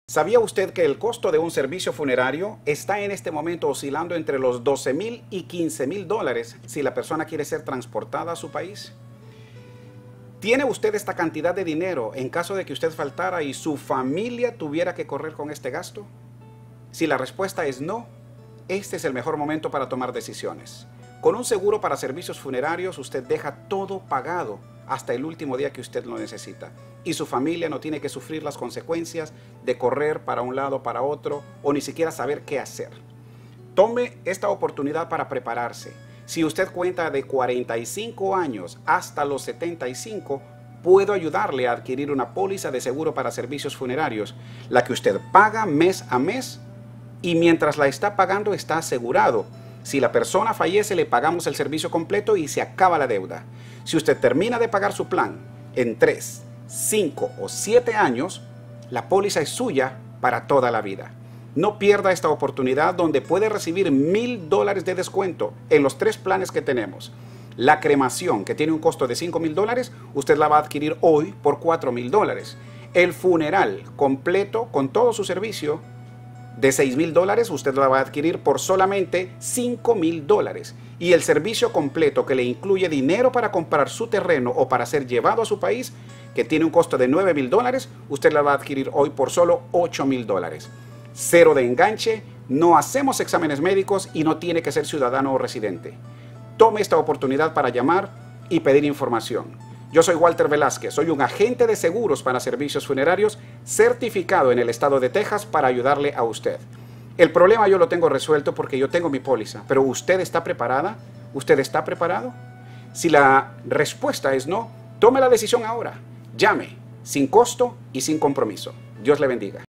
¿Sabía usted que el costo de un servicio funerario está en este momento oscilando entre los 12,000 y 15,000 dólares si la persona quiere ser transportada a su país? ¿Tiene usted esta cantidad de dinero en caso de que usted faltara y su familia tuviera que correr con este gasto? Si la respuesta es no, este es el mejor momento para tomar decisiones. Con un seguro para servicios funerarios usted deja todo pagado hasta el último día que usted lo necesita. Y su familia no tiene que sufrir las consecuencias de correr para un lado, para otro, o ni siquiera saber qué hacer. Tome esta oportunidad para prepararse. Si usted cuenta de 45 años hasta los 75, puedo ayudarle a adquirir una póliza de seguro para servicios funerarios, la que usted paga mes a mes y mientras la está pagando está asegurado. Si la persona fallece, le pagamos el servicio completo y se acaba la deuda. Si usted termina de pagar su plan en 3, 5 o 7 años, la póliza es suya para toda la vida. No pierda esta oportunidad donde puede recibir $1,000 de descuento en los 3 planes que tenemos. La cremación, que tiene un costo de $5,000, usted la va a adquirir hoy por $4,000. El funeral completo con todo su servicio de $6,000, usted la va a adquirir por solamente $5,000. Y el servicio completo que le incluye dinero para comprar su terreno o para ser llevado a su país, que tiene un costo de $9,000, usted la va a adquirir hoy por solo $8,000. Cero de enganche, no hacemos exámenes médicos y no tiene que ser ciudadano o residente. Tome esta oportunidad para llamar y pedir información. Yo soy Walter Velázquez, soy un agente de seguros para servicios funerarios certificado en el estado de Texas para ayudarle a usted. El problema yo lo tengo resuelto porque yo tengo mi póliza, pero ¿usted está preparada? ¿Usted está preparado? Si la respuesta es no, tome la decisión ahora. Llame, sin costo y sin compromiso. Dios le bendiga.